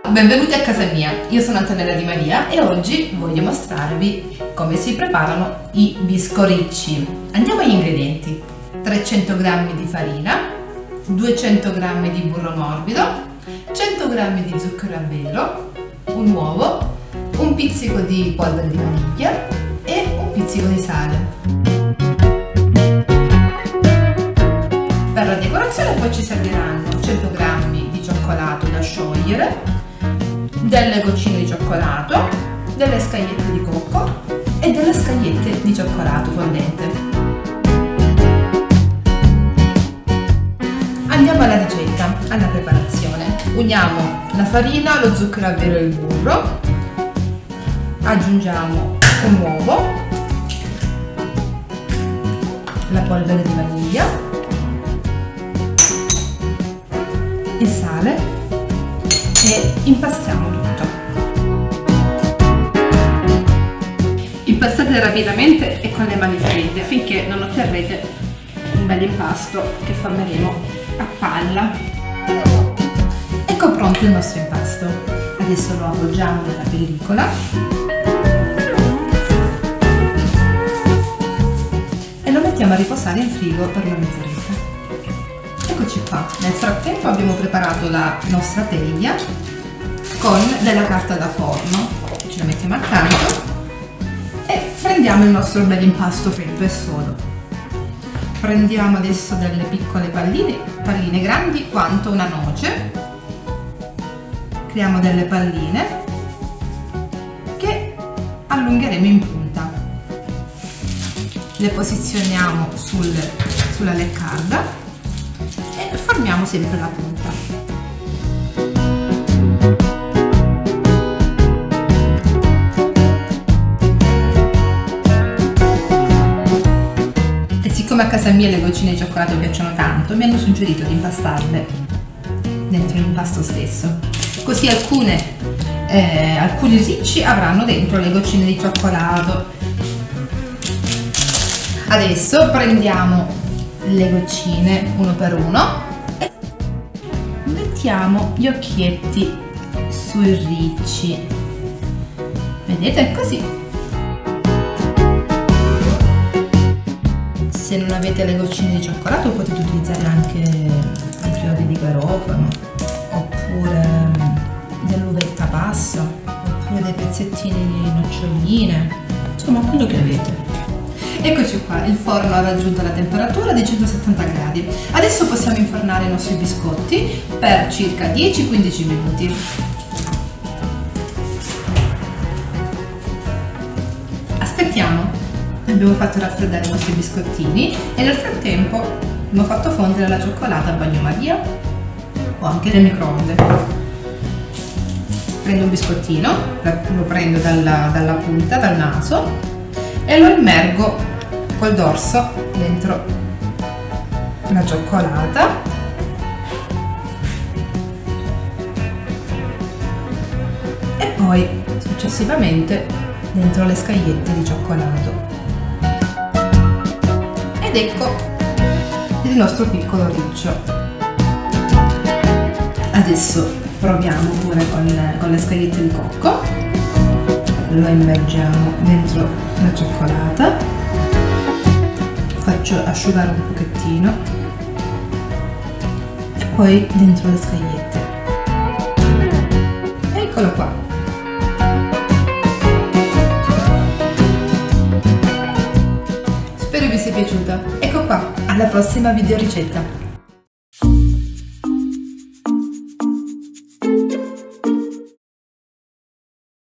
Benvenuti a casa mia, io sono Antonella Di Maria e oggi voglio mostrarvi come si preparano i biscoricci. Andiamo agli ingredienti: 300 g di farina, 200 g di burro morbido, 100 g di zucchero a velo, un uovo, un pizzico di polvere di vaniglia e un pizzico di sale. Per la decorazione poi ci serviranno 100 g di cioccolato da sciogliere, delle goccine di cioccolato, delle scagliette di cocco e delle scagliette di cioccolato fondente. Andiamo alla ricetta, alla preparazione. Uniamo la farina, lo zucchero a velo e il burro, aggiungiamo un uovo, la polvere di vaniglia, il sale e impastiamo tutto. Impastate rapidamente e con le mani fredde affinché non otterrete un bel impasto che formeremo a palla. Ecco pronto il nostro impasto. Adesso lo appoggiamo nella pellicola e lo mettiamo a riposare in frigo per una mezz'oretta. Eccoci qua. Nel frattempo abbiamo preparato la nostra teglia con della carta da forno, ce la mettiamo accanto e prendiamo il nostro bel impasto freddo e sodo. Prendiamo adesso delle piccole palline grandi quanto una noce, creiamo delle palline che allungheremo in punta, le posizioniamo sulla leccarda e formiamo sempre la punta. E siccome a casa mia le goccine di cioccolato piacciono tanto, mi hanno suggerito di impastarle dentro l'impasto stesso, così alcuni ricci avranno dentro le goccine di cioccolato. Adesso prendiamo le goccine uno per uno e mettiamo gli occhietti sui ricci, vedete, così. Se non avete le goccine di cioccolato potete utilizzare anche un fiore di garofano oppure dell'uvetta passa oppure dei pezzettini di noccioline, insomma quello che avete. Eccoci qua, il forno ha raggiunto la temperatura di 170 gradi. Adesso possiamo infornare i nostri biscotti per circa 10-15 minuti. Aspettiamo, abbiamo fatto raffreddare i nostri biscottini e nel frattempo abbiamo fatto fondere la cioccolata a bagnomaria o anche nel microonde. Prendo un biscottino, lo prendo dalla punta, dal naso e lo immergo col dorso dentro la cioccolata e poi successivamente dentro le scagliette di cioccolato. Ed ecco il nostro piccolo riccio. Adesso proviamo pure con le scagliette di cocco, lo immergiamo dentro la cioccolata, faccio asciugare un pochettino e poi dentro le scagliette. Eccolo qua. Spero vi sia piaciuta. Ecco qua, alla prossima video ricetta.